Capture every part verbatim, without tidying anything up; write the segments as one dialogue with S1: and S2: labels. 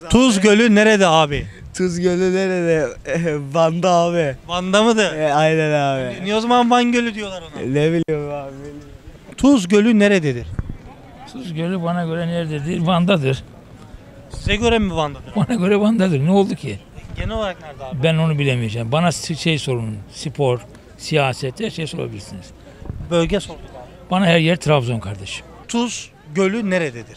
S1: Tuz Gölü nerede abi?
S2: Tuz Gölü nerede? Van'da abi.
S1: Van'da mıdır?
S2: E, aynen abi.
S1: Niye o zaman Van Gölü diyorlar ona?
S2: Ne biliyorum abi.
S1: Tuz Gölü nerededir?
S3: Tuz Gölü bana göre nerededir? Van'dadır.
S1: Size göre mi Van'dadır?
S3: Bana göre Van'dadır. Ne oldu ki?
S1: Genel olarak nerede abi?
S3: Ben onu bilemeyeceğim. Bana şey sorun. Spor, siyaset, her şey sorabilirsiniz.
S1: Bölge sorduk abi.
S3: Bana her yer Trabzon kardeşim.
S1: Tuz Gölü nerededir?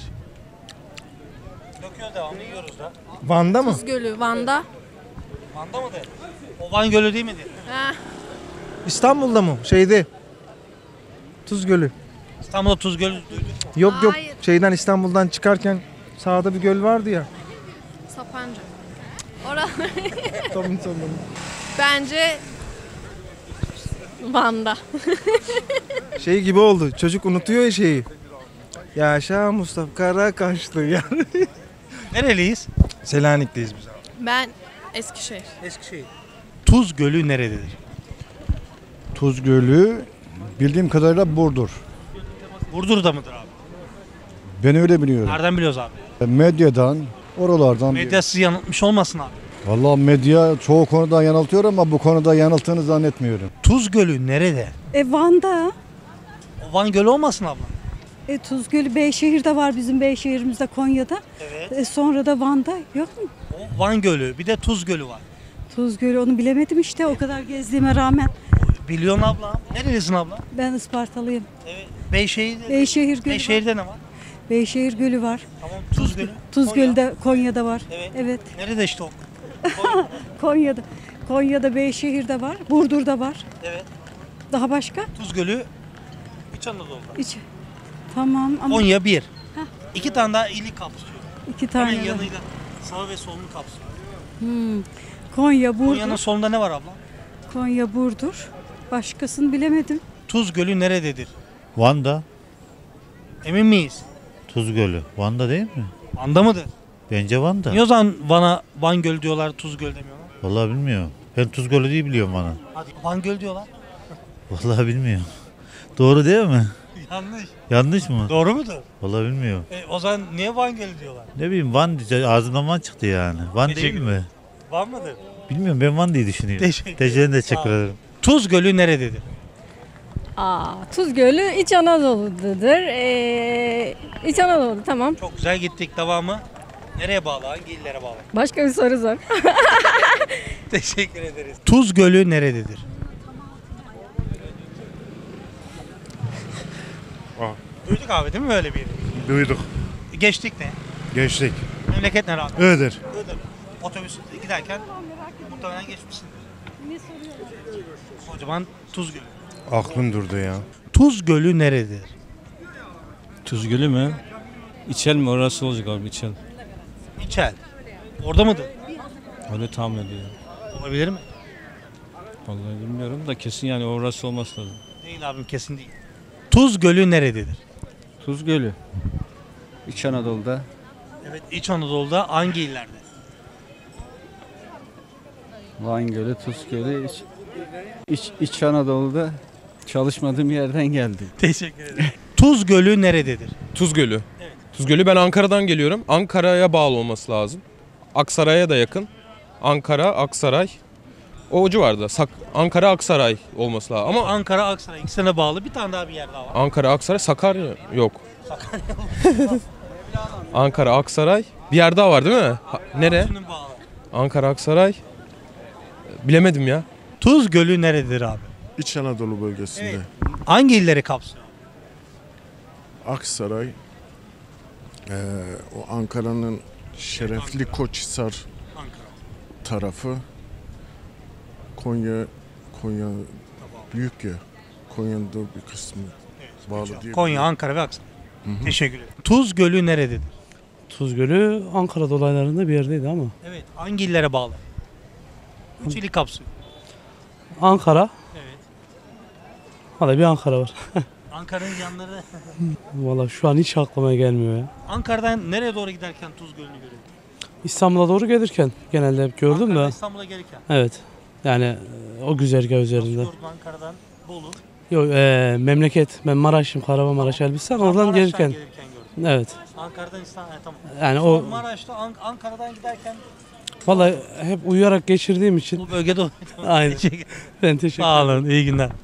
S1: Döküyor devamlı yiyoruz da.
S4: Van'da mı?
S5: Tuz Gölü Van'da.
S1: Van'da mıdır? O Van Gölü değil midir?
S5: Heh.
S4: İstanbul'da mı? Şeyde. Tuz Gölü.
S1: İstanbul'da Tuz Gölü duyduk mu?
S4: Yok yok.
S5: Hayır.
S4: Şeyden İstanbul'dan çıkarken sağda bir göl vardı ya.
S5: Sapanca. Oralar
S4: Tamam tamam.
S5: bence Van'da.
S4: Şey gibi oldu. Çocuk unutuyor ya şeyi. Yaşa Mustafa Karakaşlı ya.
S1: Nereliyiz?
S4: Selanik'teyiz biz abi.
S5: Ben Eskişehir.
S1: Eskişehir. Tuz Gölü nerededir?
S6: Tuz Gölü bildiğim kadarıyla Burdur.
S1: Burdur'da mıdır abi?
S6: Ben öyle biliyorum.
S1: Nereden biliyoruz abi?
S6: Medyadan, oralardan.
S1: Medya sizi yanıltmış olmasın abi.
S6: Vallahi medya çoğu konuda yanıltıyor ama bu konuda yanılttığını zannetmiyorum.
S1: Tuz Gölü nerede?
S7: E Van'da.
S1: O Van Gölü olmasın abla?
S7: E Tuz Gölü Beyşehir'de var, bizim Beyşehir'imizde, Konya'da.
S1: Evet.
S7: E sonra da Van'da yok mu?
S1: O Van Gölü, bir de Tuz Gölü var.
S7: Tuz Gölü, onu bilemedim işte, o kadar gezdiğime rağmen.
S1: Biliyorsun abla. Nerelisin abla?
S7: Ben Ispartalıyım.
S1: Evet. Beyşehir'de.
S7: Beyşehir Gölü var.
S1: Beyşehir'de ne var?
S7: Beyşehir Gölü var.
S1: Tamam. Tuz Gölü.
S7: Tuz
S1: Konya.
S7: Gölü de Konya'da var.
S1: Evet.
S7: Evet.
S1: Nerede işte o?
S7: Konya'da. Konya'da, Beyşehir'de var. Burdur'da var.
S1: Evet.
S7: Daha başka?
S1: Tuz Gölü İç Anadolu'da.
S7: İç. Tamam ama
S1: Konya bir. İki tane daha ili kapsıyor.
S7: iki tane
S1: Hemen
S7: var.
S1: yanıyla sağı ve solunu kapsıyor.
S7: Hmm. Konya, Burdur.
S1: Konya'nın solunda ne var abla?
S7: Konya, Burdur. Başkasını bilemedim.
S1: Tuz Gölü nerededir?
S8: Van'da.
S1: Emin miyiz?
S8: Tuz Gölü. Van'da değil mi?
S1: Van'da mıdır?
S8: Bence Van'da.
S1: Niye o zaman Van'a Van Gölü diyorlar, Tuz Gölü demiyorlar?
S8: Vallahi bilmiyorum. Ben Tuz Gölü diye biliyorum Van'ı.
S1: Hadi Van Gölü diyorlar.
S8: Vallahi bilmiyorum. Doğru değil mi?
S1: Yanlış.
S8: Yanlış mı?
S1: Doğru mudur?
S8: Vallahi bilmiyorum.
S1: E, o zaman niye Van Gölü diyorlar?
S8: Ne bileyim Van diye ağzımdan Van çıktı yani. Van değil
S1: Teşekkür
S8: mi?
S1: Van mıdır?
S8: Bilmiyorum, ben Van diye düşünüyorum.
S1: Teşekkür
S8: Teşekkür,
S1: Sağ
S8: teşekkür
S1: ol.
S8: ederim.
S1: Tuz Gölü nerededir?
S9: Aa, Tuz Gölü İç Anadolu'dadır. Ee, İç Anadolu, tamam.
S1: Çok güzel gittik. Devamı nereye bağlı? Hangi illere bağlı?
S9: Başka bir soru sor.
S1: Teşekkür ederiz. Tuz Gölü nerededir? Duyduk abi değil mi böyle bir?
S10: Duyduk.
S1: Geçtik ne?
S10: Geçtik.
S1: Memleket nere abi?
S10: Iğdır.
S1: Iğdır. Otobüs giderken muhtemelen geçmişsin. Kocaman Tuz Gölü.
S10: Aklım durdu ya.
S1: Tuz Gölü nerededir?
S11: Tuz Gölü mü? İçel mi? Orası olacak abi, İçel.
S1: İçel. Orada mıdır?
S11: Öyle tahmin ediyorum.
S1: Olabilir mi?
S11: Vallahi bilmiyorum da kesin yani orası olması lazım.
S1: Değil abim, kesin değil. Tuz Gölü nerededir?
S12: Tuz Gölü. İç Anadolu'da.
S1: Evet, İç Anadolu'da hangi illerde?
S12: Van Gölü, Tuz Gölü. İç, İç, İç Anadolu'da çalışmadığım yerden geldim.
S1: Teşekkür ederim. Tuz Gölü nerededir?
S13: Tuz Gölü.
S1: Evet.
S13: Tuz Gölü, ben Ankara'dan geliyorum. Ankara'ya bağlı olması lazım. Aksaray'a da yakın. Ankara, Aksaray. O civarda. Sak Ankara, Aksaray olması lazım. Ama
S1: Ankara, Aksaray ikisine bağlı. Bir tane daha bir yer daha var.
S13: Ankara, Aksaray, Sakarya yok. Ankara, Aksaray. Bir yer daha var değil mi? Ha, nere?
S1: Üçünün bağlı.
S13: Ankara, Aksaray. Bilemedim ya.
S1: Tuz Gölü nerededir abi?
S10: İç Anadolu bölgesinde.
S1: Evet. Hangi illeri kapsıyor?
S10: Aksaray. Ee, o Ankara'nın şerefli Koçhisar
S1: Ankara.
S10: tarafı. Konya, Konya büyük ya. Konya'nın da bir kısmı bağlı diye.
S1: Konya, Ankara ve Aksaray. Teşekkür ederim. Tuz Gölü nerededir?
S14: Tuz Gölü Ankara dolaylarında bir yerdeydi ama.
S1: Evet. Hangi illere bağlı? Üç ili kapsıyor.
S14: Ankara.
S1: Evet.
S14: Hala bir Ankara var.
S1: Ankara'nın yanları.
S14: Valla şu an hiç aklıma gelmiyor ya.
S1: Ankara'dan nereye doğru giderken Tuz Gölü'nü görüyorsun?
S14: İstanbul'a doğru gelirken genelde hep gördüm
S1: Ankara'dan
S14: de.
S1: İstanbul'a gelirken.
S14: Evet. Yani e, o güzergah üzerinde.
S1: Gördün Ankara'dan Bolu.
S14: Yok e, memleket. Ben Maraş'ım, Kahramanmaraş, Elbistan. Oradan
S1: Maraş'tan
S14: gelirken.
S1: gelirken gördüm.
S14: Evet.
S1: Ankara'dan İstanbul'a tamam.
S14: Yani
S1: Şu
S14: o
S1: an Maraş'ta An- Ankara'dan giderken
S14: vallahi hep uyuyarak geçirdiğim için.
S1: bu bölgede
S14: Aynen. Ben teşekkür ederim.
S1: Sağ olun. İyi günler.